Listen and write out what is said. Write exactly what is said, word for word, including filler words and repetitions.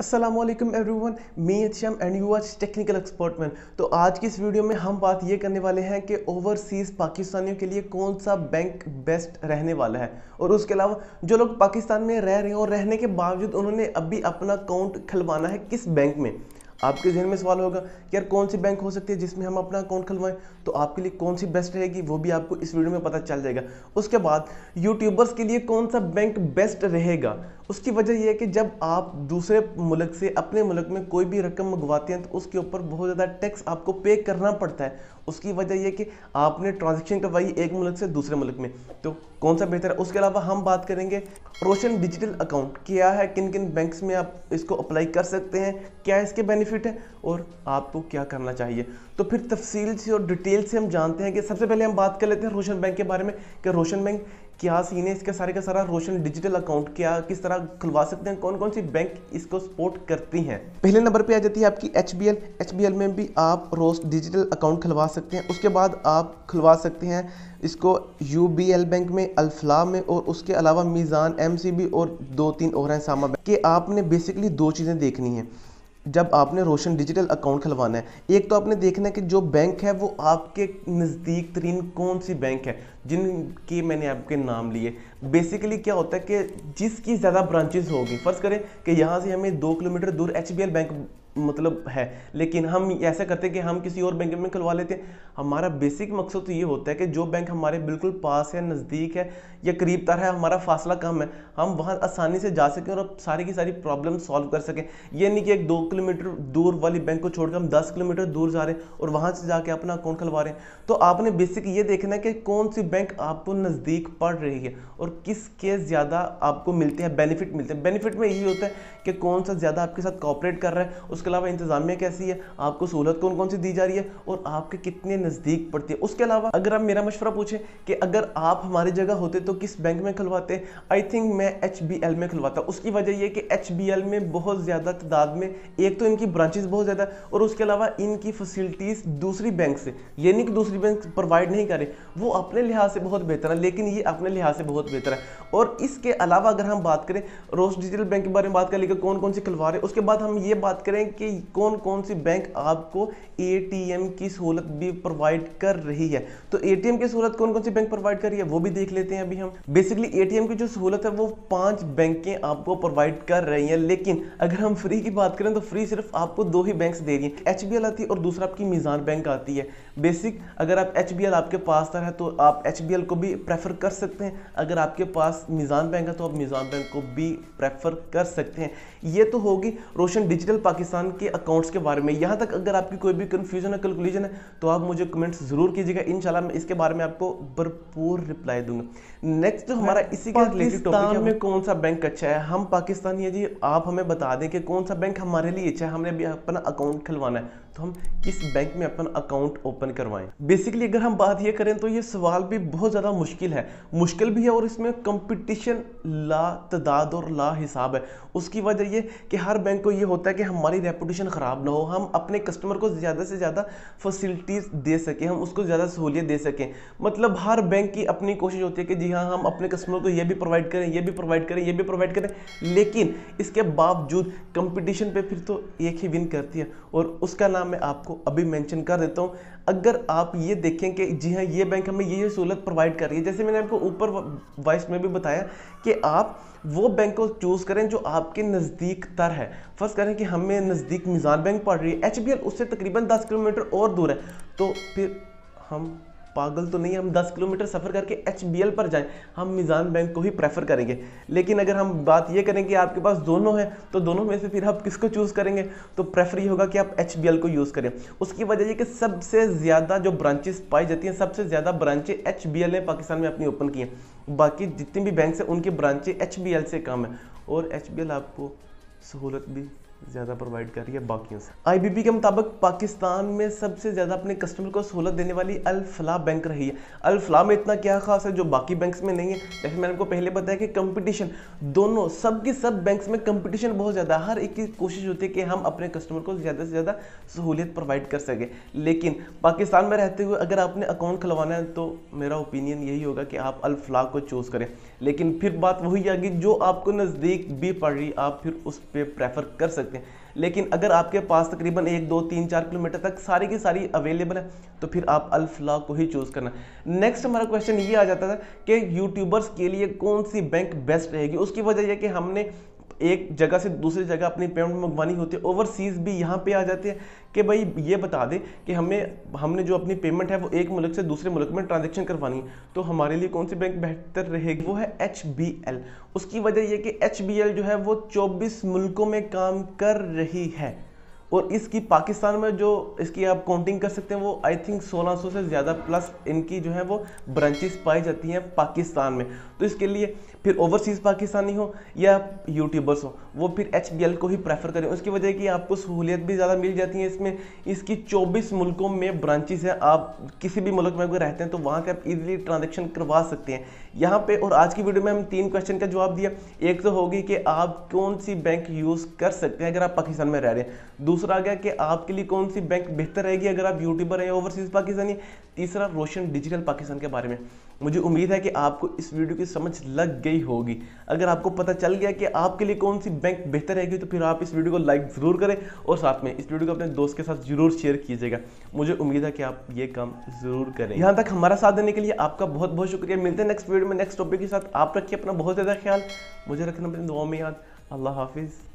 अस्सलामुअलैकुम everyone, me Asham and you are technical expert man. तो आज की इस वीडियो में हम बात ये करने वाले हैं कि ओवरसीज़ पाकिस्तानियों के लिए कौन सा बैंक बेस्ट रहने वाला है, और उसके अलावा जो लोग पाकिस्तान में रह रहे हैं और रहने के बावजूद उन्होंने अभी अपना अकाउंट खुलवाना है किस बैंक में। आपके जहन में सवाल होगा कि यार कौन सी बैंक हो सकती है जिसमें हम अपना अकाउंट खुलवाएं, तो आपके लिए कौन सी बेस्ट रहेगी वो भी आपको इस वीडियो में पता चल जाएगा। उसके बाद यूट्यूबर्स के लिए कौन सा बैंक बेस्ट रहेगा। उसकी वजह यह है कि जब आप दूसरे मुल्क से अपने मुल्क में कोई भी रकम मंगवाते हैं तो उसके ऊपर बहुत ज़्यादा टैक्स आपको पे करना पड़ता है। उसकी वजह यह कि आपने ट्रांजैक्शन करवाई एक मुल्क से दूसरे मुल्क में, तो कौन सा बेहतर है। उसके अलावा हम बात करेंगे रोशन डिजिटल अकाउंट क्या है, किन किन बैंक्स में आप इसको अप्लाई कर सकते हैं, क्या इसके बेनिफिट है और आपको क्या करना चाहिए। तो फिर तफसील से और डिटेल से हम जानते हैं कि सबसे पहले हम बात कर लेते हैं रोशन बैंक के बारे में कि रोशन बैंक क्या सीन है इसका सारे का सारा। रोशन डिजिटल अकाउंट क्या किस तरह खुलवा सकते हैं, कौन कौन सी बैंक इसको सपोर्ट करती हैं। पहले नंबर पे आ जाती है आपकी H B L. H B L में भी आप रोज डिजिटल अकाउंट खुलवा सकते हैं। उसके बाद आप खुलवा सकते हैं इसको यू बी एल बैंक में, अल्फला में, और उसके अलावा मीज़ान, एम सी बी और दो तीन और हैं सामा बैंक के। आपने बेसिकली दो चीज़ें देखनी हैं जब आपने रोशन डिजिटल अकाउंट खुलवाना है। एक तो आपने देखना है कि जो बैंक है वो आपके नज़दीक तरीन कौन सी बैंक है, जिनके मैंने आपके नाम लिए। बेसिकली क्या होता है कि जिसकी ज़्यादा ब्रांचेस होगी, फ़र्ज़ करें कि यहाँ से हमें दो किलोमीटर दूर एच बी एल बैंक मतलब है, लेकिन हम ऐसा करते हैं कि हम किसी और बैंक में खुलवा लेते हैं। हमारा बेसिक मकसद तो ये होता है कि जो बैंक हमारे बिल्कुल पास है, नज़दीक है या करीब तर है, हमारा फासला कम है, हम वहाँ आसानी से जा सकें और सारी की सारी प्रॉब्लम सॉल्व कर सकें। ये नहीं कि एक दो किलोमीटर दूर वाली बैंक को छोड़कर हम दस किलोमीटर दूर जा रहे हैं और वहाँ से जाके अपना अकाउंट खुलवा रहे हैं। तो आपने बेसिक ये देखना है कि कौन सी बैंक आपको नज़दीक पड़ रही है और किसके ज़्यादा आपको मिलते हैं बेनिफिट मिलते हैं। बेनिफिट में यही होता है कि कौन सा ज़्यादा आपके साथ कोऑपरेट कर रहा है, उसके अलावा इंतजामिया कैसी है, आपको सहूलत कौन कौन सी दी जा रही है और आपके कितने नज़दीक पड़ती है। उसके अलावा अगर आप मेरा मशवरा पूछें कि अगर आप हमारी जगह होते तो किस बैंक में खुलवाते, आई थिंक मैं एच बी एल में खुलवाता। उसकी वजह यह कि एच बी एल में बहुत ज़्यादा तादाद में एक तो इनकी ब्रांचेस बहुत ज़्यादा है और उसके अलावा इनकी फैसिलिटीज़ दूसरी बैंक से, ये नहीं कि दूसरी बैंक प्रोवाइड नहीं करे, वो अपने लिहाज से बहुत बेहतर है, लेकिन ये अपने लिहाज से बहुत बेहतर है। और इसके अलावा अगर हम बात करें रोज डिजिटल बैंक के बारे में बात करें कि कौन कौन सी खुलवा रहे हैं, उसके बाद हम ये बात करें कि कौन कौन सी बैंक आपको ए टी एम की सहूलत भी प्रोवाइड कर रही है। तो ए टी एम की सहूलत कौन कौन सी बैंक प्रोवाइड कर रही है वो भी देख लेते हैं अभी हम। बेसिकली ए टी एम की जो सहूलत है वो पांच बैंकें आपको प्रोवाइड कर रही हैं, लेकिन अगर हम फ्री की बात करें तो फ्री सिर्फ आपको दो ही बैंक्स दे रही हैं, एच बी एल आती है और दूसरा आपकी मीज़ान बैंक आती है। बेसिक अगर आप एच बी एल आपके पास है तो आप एच बी एल को भी प्रेफर कर सकते हैं, अगर आपके पास मीज़ान बैंक है तो आप मीज़ान बैंक को भी प्रेफर कर सकते हैं। ये तो होगी रोशन डिजिटल पाकिस्तान के अकाउंट्स के बारे में। यहाँ तक अगर आपकी कोई भी कंफ्यूजन है, कैलकुलेशन है, तो आप मुझे कमेंट्स जरूर कीजिएगा, इंशाल्लाह मैं इसके बारे में आपको भरपूर रिप्लाई दूंगा। नेक्स्ट जो हमारा इसी के रिलेटेड टॉपिक है, में कौन सा बैंक अच्छा है। हम पाकिस्तानी है जी, आप हमें बता दें कि कौन सा बैंक हमारे लिए अच्छा है। हमने अभी अपना अकाउंट खुलवाना है तो हम किस बैंक में अपना अकाउंट ओपन करवाएं। बेसिकली अगर हम बात ये करें तो ये सवाल भी बहुत ज़्यादा मुश्किल है मुश्किल भी है और इसमें कंपटीशन ला तादाद और ला हिसाब है। उसकी वजह ये कि हर बैंक को ये होता है कि हमारी रेपुटेशन ख़राब ना हो, हम अपने कस्टमर को ज़्यादा से ज़्यादा फैसिलिटीज़ दे सकें, हम उसको ज़्यादा सहूलियत दे सकें। मतलब हर बैंक की अपनी कोशिश होती है कि जी हाँ हम अपने कस्टमर को ये भी प्रोवाइड करें, ये भी प्रोवाइड करें, ये भी प्रोवाइड करें, लेकिन इसके बावजूद कंपटीशन पे फिर तो एक ही विन करती है और उसका नाम मैं आपको अभी मेंशन कर देता हूँ। अगर आप ये देखें कि जी हाँ ये बैंक हमें ये ये सहूलत प्रोवाइड कर रही है, जैसे मैंने आपको ऊपर वॉइस में भी बताया कि आप वो बैंक को चूज़ करें जो आपके नज़दीक तर है। फर्स्ट करें कि हमें नज़दीक मीज़ान बैंक पड़ रही है, एच बी एल उससे तकरीबन दस किलोमीटर और दूर है, तो फिर हम पागल तो नहीं हम दस किलोमीटर सफ़र करके एच बी एल पर जाएं, हम मीज़ान बैंक को ही प्रेफर करेंगे। लेकिन अगर हम बात ये करें कि आपके पास दोनों है तो दोनों में से फिर आप किसको चूज़ करेंगे, तो प्रेफर ये होगा कि आप एच बी एल को यूज़ करें। उसकी वजह ये कि सबसे ज़्यादा जो ब्रांचेस पाई जाती हैं, सबसे ज़्यादा ब्रांचें एच बी एल ने पाकिस्तान में अपनी ओपन की हैं। बाकी जितनी भी बैंक हैं उनकी ब्रांचें एच बी एल से कम है और एच बी एल आपको सहूलत भी ज़्यादा प्रोवाइड कर रही है बाकियों से। आई बी पी के मुताबिक पाकिस्तान में सबसे ज़्यादा अपने कस्टमर को सहूलत देने वाली अल्फला बैंक रही है। अल्फला में इतना क्या खास है जो बाकी बैंक्स में नहीं है, जैसे मैंने आपको पहले बताया कि कंपटीशन दोनों सब के सब बैंक्स में कंपटीशन बहुत ज़्यादा है। हर एक की कोशिश होती है कि हम अपने कस्टमर को ज़्यादा से ज़्यादा सहूलियत प्रोवाइड कर सकें। लेकिन पाकिस्तान में रहते हुए अगर आपने अकाउंट खुलवाना है तो मेरा ओपिनियन यही होगा कि आप अल्फला को चूज़ करें। लेकिन फिर बात वही आ गई जो आपको नज़दीक भी पड़ रही आप फिर उस पर प्रेफर कर सकते सकते हैं। लेकिन अगर आपके पास तकरीबन एक दो तीन चार किलोमीटर तक सारी की सारी अवेलेबल है तो फिर आप अल्फला को ही चूज़ करना। नेक्स्ट हमारा क्वेश्चन ये आ जाता था कि यूट्यूबर्स के लिए कौन सी बैंक बेस्ट रहेगी। उसकी वजह यह कि हमने एक जगह से दूसरी जगह अपनी पेमेंट मंगवानी होती है, ओवरसीज़ भी यहाँ पे आ जाते हैं कि भाई ये बता दें कि हमें हमने जो अपनी पेमेंट है वो एक मुल्क से दूसरे मुल्क में ट्रांजैक्शन करवानी है, तो हमारे लिए कौन सी बैंक बेहतर रहेगी, वो है एच बी एल। उसकी वजह यह कि एच बी एल जो है वो चौबीस मुल्कों में काम कर रही है और इसकी पाकिस्तान में जो इसकी आप काउंटिंग कर सकते हैं वो आई थिंक सोलह सौ से ज़्यादा प्लस इनकी जो है वो ब्रांचेस पाई जाती हैं पाकिस्तान में। तो इसके लिए फिर ओवरसीज़ पाकिस्तानी हो या यूट्यूबर्स हो वो फिर एच बी एल को ही प्रेफर करें। उसकी वजह कि आपको सहूलियत भी ज़्यादा मिल जाती है इसमें। इसकी चौबीस मुल्कों में ब्रांचेस हैं, आप किसी भी मुल्क में अगर रहते हैं तो वहाँ के आप इजीली ट्रांजेक्शन करवा सकते हैं यहाँ पे। और आज की वीडियो में हम तीन क्वेश्चन का जवाब दिया। एक तो होगी कि आप कौन सी बैंक यूज़ कर सकते हैं अगर आप पाकिस्तान में रह रहे हैं। दूसरा आ गया कि आपके लिए कौन सी बैंक बेहतर रहेगी अगर आप यूट्यूबर हैं ओवरसीज़ पाकिस्तानी। तीसरा रोशन डिजिटल पाकिस्तान के बारे में। मुझे उम्मीद है कि आपको इस वीडियो की समझ लग गई होगी। अगर आपको पता चल गया कि आपके लिए कौन सी बैंक बेहतर रहेगी तो फिर आप इस वीडियो को लाइक ज़रूर करें और साथ में इस वीडियो को अपने दोस्त के साथ ज़रूर शेयर कीजिएगा। मुझे उम्मीद है कि आप ये काम ज़रूर करें। यहाँ तक हमारा साथ देने के लिए आपका बहुत बहुत शुक्रिया। मिलते हैं नेक्स्ट वीडियो में नेक्स्ट टॉपिक के साथ। आप रखिए अपना बहुत ज़्यादा ख्याल, मुझे रखना अपनी दुआ में याद। अल्लाह हाफिज़।